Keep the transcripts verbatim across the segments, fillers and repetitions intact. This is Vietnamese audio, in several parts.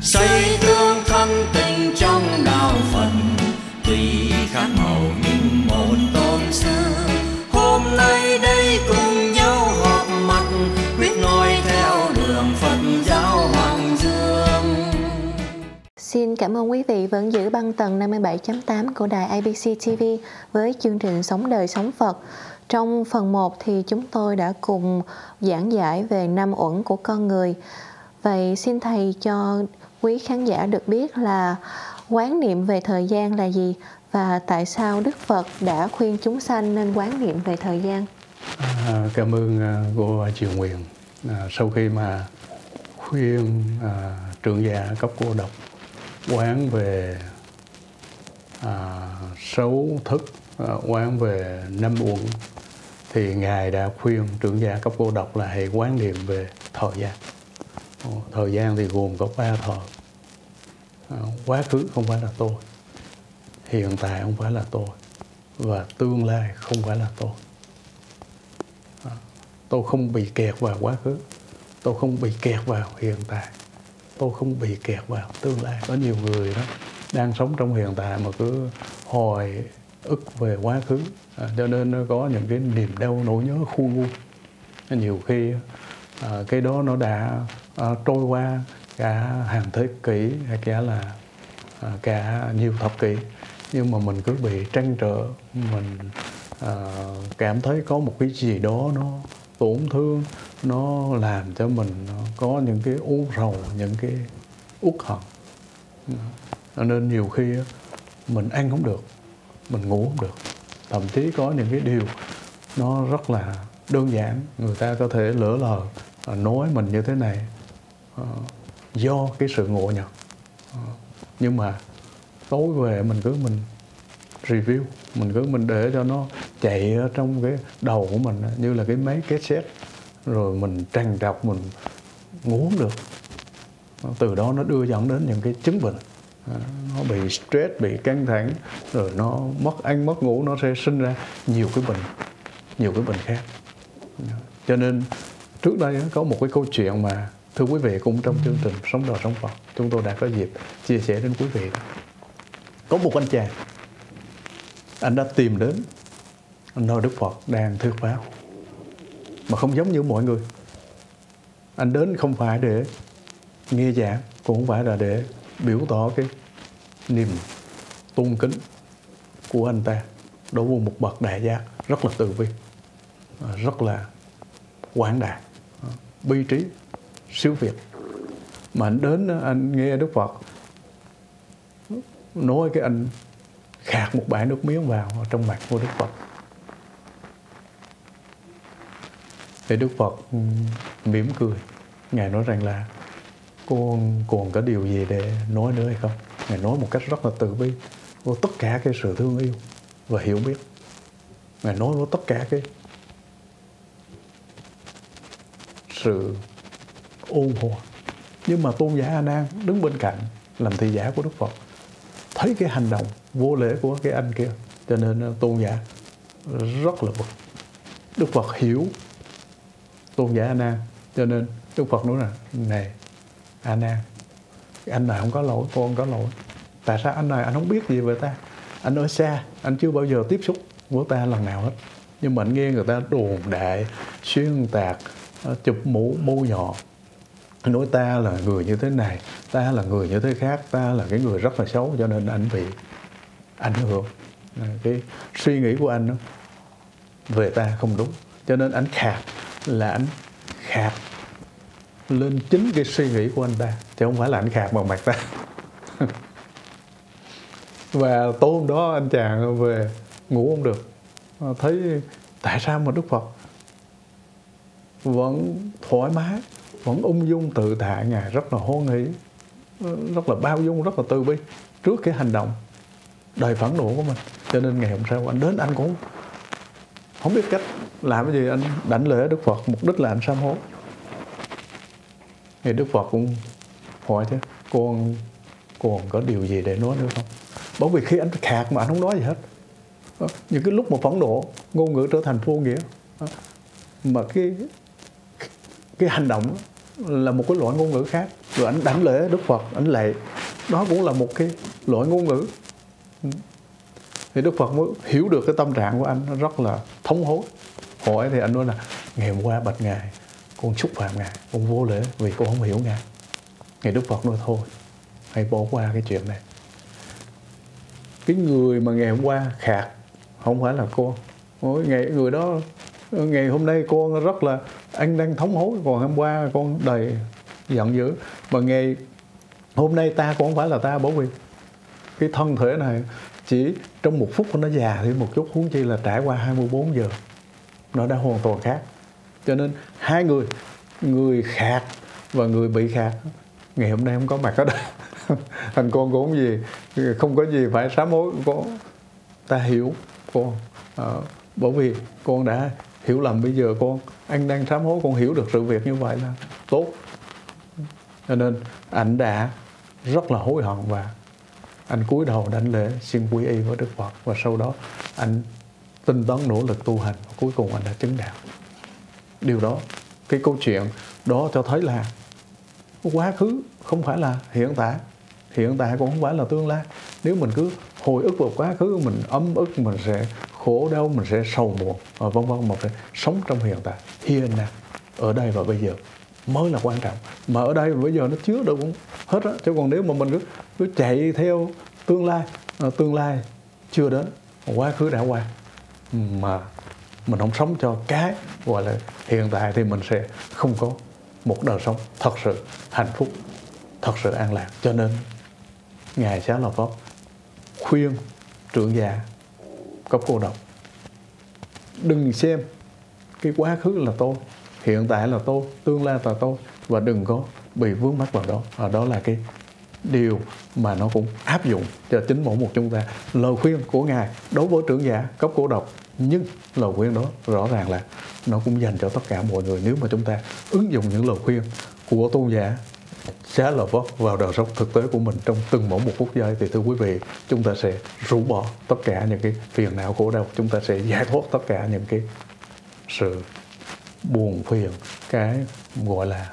xây tương thân tình trong đạo Phật, tùy khác màu nhưng một tôn sư. Hôm nay đây cùng nhau họp mặt, quyết noi theo đường Phật giáo Hoàng Dương. Xin cảm ơn quý vị vẫn giữ băng tần năm mươi bảy chấm tám của đài a bê xê ti vi với chương trình Sống đời sống Phật. Trong phần một thì chúng tôi đã cùng giảng giải về năm uẩn của con người. Vậy xin Thầy cho quý khán giả được biết là quán niệm về thời gian là gì và tại sao Đức Phật đã khuyên chúng sanh nên quán niệm về thời gian. À, cảm ơn uh, cô Triều Nguyện. À, sau khi mà khuyên à, trưởng giả cấp cô độc quán về à, xấu thức, à, quán về năm uẩn, thì Ngài đã khuyên trưởng giả cấp cô độc là hãy quán niệm về thời gian. Ồ, thời gian thì gồm có ba thời. À, quá khứ không phải là tôi, hiện tại không phải là tôi, và tương lai không phải là tôi. À, tôi không bị kẹt vào quá khứ, tôi không bị kẹt vào hiện tại, tôi không bị kẹt vào tương lai. Có nhiều người đó đang sống trong hiện tại mà cứ hồi ức về quá khứ, à, cho nên nó có những cái niềm đau nỗi nhớ khôn nguôi. Nhiều khi à, cái đó nó đã à, trôi qua cả hàng thế kỷ hay cả là à, cả nhiều thập kỷ, nhưng mà mình cứ bị trăn trở, mình à, cảm thấy có một cái gì đó nó tổn thương, nó làm cho mình có những cái u rầu, những cái uất hận. Cho nên nhiều khi mình ăn không được, mình ngủ không được. Thậm chí có những cái điều nó rất là đơn giản, người ta có thể lỡ lờ nói mình như thế này uh, do cái sự ngộ nhận. Uh, nhưng mà tối về mình cứ mình review, mình cứ mình để cho nó chạy ở trong cái đầu của mình như là cái máy cassette, rồi mình trằn trọc, mình ngủ không được. Uh, từ đó nó đưa dẫn đến những cái chứng bệnh. Uh, nó bị stress, bị căng thẳng, rồi nó mất ăn mất ngủ, nó sẽ sinh ra nhiều cái bệnh, nhiều cái bệnh khác. Cho nên trước đây có một cái câu chuyện mà thưa quý vị, cũng trong chương trình Sống đời sống Phật chúng tôi đã có dịp chia sẻ đến quý vị. Có một anh chàng, anh đã tìm đến nơi Đức Phật đang thuyết pháp, mà không giống như mọi người. Anh đến không phải để nghe giảng, cũng không phải là để biểu tỏ cái niềm tôn kính của anh ta đối với một bậc đại giác rất là từ bi, rất là quảng đại, bi trí, siêu việt. Mà anh đến, anh nghe Đức Phật nói, cái anh khạc một bãi nước miếng vào trong mặt của Đức Phật. Thì Đức Phật mỉm cười, Ngài nói rằng là con còn có điều gì để nói nữa hay không? Ngài nói một cách rất là từ bi, với tất cả cái sự thương yêu và hiểu biết. Ngài nói với tất cả cái sự ôn hòa. Nhưng mà tôn giả A Nan đứng bên cạnh làm thị giả của Đức Phật, thấy cái hành động vô lễ của cái anh kia, cho nên tôn giả rất là bực. Đức Phật hiểu tôn giả A Nan, cho nên Đức Phật nói là này A Nan, anh này không có lỗi, con có lỗi. Tại sao anh này anh không biết gì về ta? Anh ở xa, anh chưa bao giờ tiếp xúc với ta lần nào hết. Nhưng mà anh nghe người ta đồn đại, xuyên tạc, chụp mũ mũ nhọ, nói ta là người như thế này, ta là người như thế khác, ta là cái người rất là xấu, cho nên anh bị ảnh hưởng. Cái suy nghĩ của anh đó, về ta không đúng, cho nên anh khạc là anh khạc lên chính cái suy nghĩ của anh ta, chứ không phải là anh khạc bằng mặt ta. Và tối hôm đó anh chàng về ngủ không được, thấy tại sao mà Đức Phật vẫn thoải mái, vẫn ung dung tự tại, Ngài rất là hoan hỷ, rất là bao dung, rất là từ bi trước cái hành động đầy phẫn nộ của mình. Cho nên ngày hôm sau anh đến, anh cũng không biết cách làm cái gì, anh đảnh lễ Đức Phật, mục đích là anh sám hối. Thì Đức Phật cũng hỏi chứ, con còn có điều gì để nói nữa không? Bởi vì khi anh khạc mà anh không nói gì hết. Những cái lúc mà phẫn nộ, ngôn ngữ trở thành vô nghĩa, mà cái cái hành động là một cái loại ngôn ngữ khác. Rồi ảnh đảnh lễ Đức Phật, ảnh lạy, đó cũng là một cái loại ngôn ngữ. Thì Đức Phật mới hiểu được cái tâm trạng của anh, nó rất là thống hối. Hỏi thì anh nói là ngày hôm qua bạch Ngài, con xúc phạm Ngài, con vô lễ vì con không hiểu Ngài. Ngày Đức Phật nói thôi, hãy bỏ qua cái chuyện này. Cái người mà ngày hôm qua khạc không phải là con. Ngày người đó, ngày hôm nay con rất là, anh đang thống hối, còn hôm qua con đầy giận dữ. Mà ngày hôm nay ta cũng không phải là ta, bởi vì cái thân thể này chỉ trong một phút nó già thêm một chút, huống chi là trải qua hai mươi bốn giờ, nó đã hoàn toàn khác. Cho nên hai người, người khạc và người bị khạc, ngày hôm nay không có mặt ở đây. Thành con cũng không gì, không có gì phải sám hối. Con, ta hiểu con, à, bởi vì con đã hiểu lầm. Bây giờ con, anh đang sám hối, con hiểu được sự việc như vậy là tốt. Cho nên anh đã rất là hối hận và anh cúi đầu đảnh lễ xin quy y với Đức Phật. Và sau đó anh tinh tấn nỗ lực tu hành, và cuối cùng anh đã chứng đạo. Điều đó, cái câu chuyện đó cho thấy là quá khứ không phải là hiện tại, hiện tại cũng không phải là tương lai. Nếu mình cứ hồi ức vào quá khứ, mình ấm ức, mình sẽ khổ đau, mình sẽ sầu muộn, và vân vân. Một sống trong hiện tại, here now, ở đây và bây giờ mới là quan trọng. Mà ở đây và bây giờ nó chứa được cũng hết á. Chứ còn nếu mà mình cứ, cứ chạy theo tương lai, à, tương lai chưa đến, quá khứ đã qua, mà mình không sống cho cái gọi là hiện tại, thì mình sẽ không có một đời sống thật sự hạnh phúc, thật sự an lạc. Cho nên Ngài Xá Lợi Phất khuyên trưởng giả cấp cô độc, đừng xem cái quá khứ là tôi, hiện tại là tôi, tương lai là tôi, và đừng có bị vướng mắc vào đó. Và đó là cái điều mà nó cũng áp dụng cho chính mỗi một chúng ta. Lời khuyên của Ngài đối với trưởng giả cấp cô độc, nhưng lời khuyên đó rõ ràng là nó cũng dành cho tất cả mọi người. Nếu mà chúng ta ứng dụng những lời khuyên của tôn giả Xá Lợi Phất vào đời sống thực tế của mình trong từng mỗi một phút giây, thì thưa quý vị, chúng ta sẽ rũ bỏ tất cả những cái phiền não khổ đau, chúng ta sẽ giải thoát tất cả những cái sự buồn phiền, cái gọi là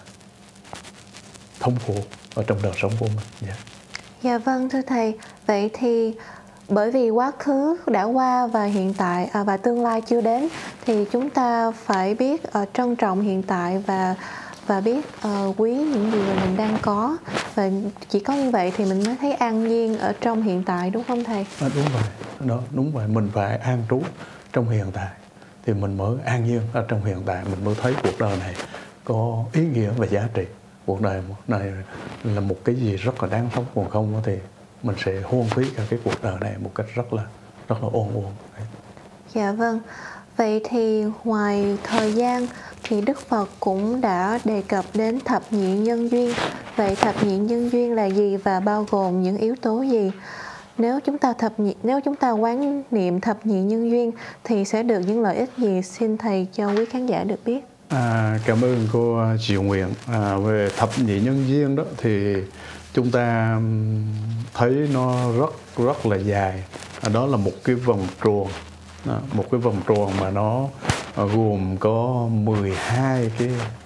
thống khổ ở trong đời sống của mình. Yeah. Dạ vâng, thưa Thầy. Vậy thì bởi vì quá khứ đã qua và hiện tại à, và tương lai chưa đến, thì chúng ta phải biết uh, trân trọng hiện tại và và biết uh, quý những gì mà mình đang có. Và chỉ có như vậy thì mình mới thấy an nhiên ở trong hiện tại, đúng không Thầy? À, đúng vậy, đó, đúng vậy. Mình phải an trú trong hiện tại thì mình mới an nhiên ở trong hiện tại. Mình mới thấy cuộc đời này có ý nghĩa và giá trị. Cuộc đời này là một cái gì rất là đáng sống, còn không thì mình sẽ hoang phí cả cái cuộc đời này một cách rất là rất là oan uổng. Dạ vâng. Vậy thì ngoài thời gian thì Đức Phật cũng đã đề cập đến thập nhị nhân duyên. Vậy thập nhị nhân duyên là gì và bao gồm những yếu tố gì? Nếu chúng ta thập nhị, nếu chúng ta quán niệm thập nhị nhân duyên thì sẽ được những lợi ích gì? Xin Thầy cho quý khán giả được biết. À, cảm ơn cô Triệu Nguyện. À, về thập nhị nhân duyên đó thì chúng ta thấy nó rất rất là dài. À, đó là một cái vòng tròn, đó, một cái vòng tròn mà nó gồm có mười hai cái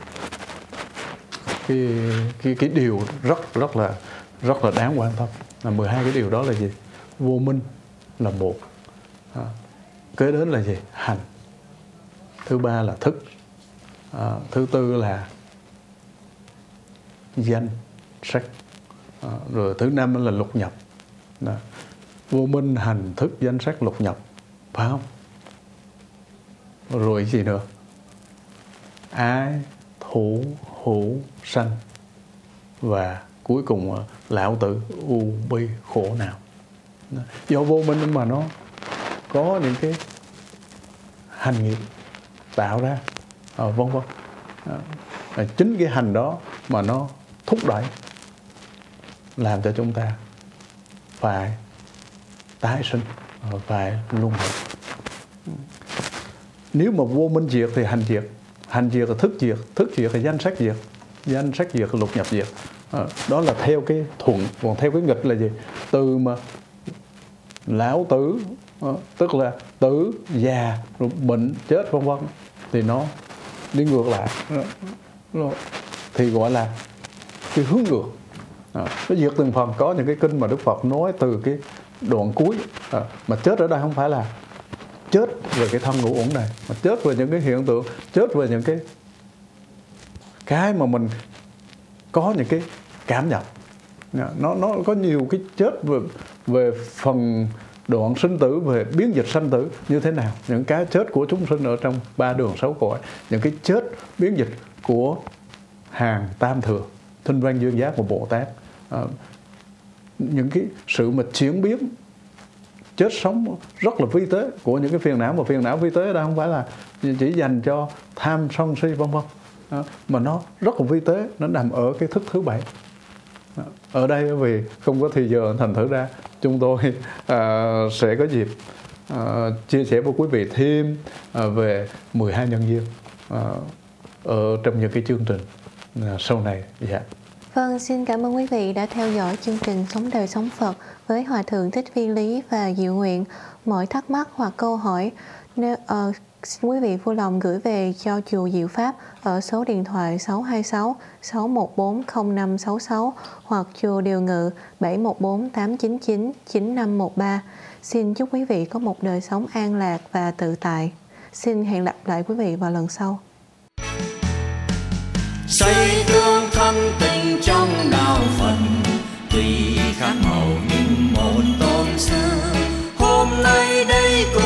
cái cái cái điều rất rất là rất là đáng quan tâm. Là mười hai cái điều đó là gì? Vô minh là một. À, kế đến là gì? Hành. Thứ ba là thức. À, thứ tư là danh sắc. À, rồi thứ năm là lục nhập. Đó. Vô minh, hành, thức, danh sắc, lục nhập, phải không? Rồi gì nữa? Ái, thủ, hữu, sanh, và cuối cùng lão tử, u, bi, khổ não. Đó. Do vô minh mà nó có những cái hành nghiệp tạo ra, à, vân vân. À, chính cái hành đó mà nó thúc đẩy làm cho chúng ta phải tái sinh, phải luân hồi. Nếu mà vô minh diệt thì hành diệt, hành diệt là thức diệt, thức diệt là danh sắc diệt, danh sắc diệt là lục nhập diệt. À, đó là theo cái thuận. Còn theo cái nghịch là gì? Từ mà lão tử, à, tức là tử, già, rồi bệnh, chết, vân vân, thì nó đi ngược lại. Nó, thì gọi là cái hướng ngược. À, nó diệt từng phần. Có những cái kinh mà Đức Phật nói từ cái đoạn cuối, à, mà chết ở đây không phải là chết về cái thân ngũ uẩn này, mà chết về những cái hiện tượng, chết về những cái cái mà mình có những cái cảm nhận. Nó nó có nhiều cái chết về về phần đoạn sinh tử, về biến dịch sanh tử như thế nào, những cái chết của chúng sinh ở trong ba đường sáu cõi, những cái chết biến dịch của hàng tam thừa, Thanh Văn Duyên Giác và Bồ Tát, à, những cái sự mà chuyển biến chết sống rất là vi tế của những cái phiền não, mà phiền não vi tế đó không phải là chỉ dành cho tham sân si vân vân, à, mà nó rất là vi tế, nó nằm ở cái thức thứ bảy. Ở đây vì không có thì giờ, thành thử ra chúng tôi à, sẽ có dịp à, chia sẻ với quý vị thêm à, về mười hai nhân duyên à, ở trong những cái chương trình à, sau này. Dạ. Vâng, xin cảm ơn quý vị đã theo dõi chương trình Sống Đời Sống Phật với Hòa Thượng Thích Phi Lý và Diệu Nguyện. Mọi thắc mắc hoặc câu hỏi nếu, uh, xin quý vị vui lòng gửi về cho Chùa Diệu Pháp ở số điện thoại sáu hai sáu sáu một bốn không năm sáu sáu hoặc Chùa Điều Ngự bảy một bốn tám chín chín chín năm một ba. Xin chúc quý vị có một đời sống an lạc và tự tại. Xin hẹn gặp lại quý vị vào lần sau. Xây tương thân tình trong đạo Phật, tùy khác màu nhưng một tôn sư. Hôm nay đây cũng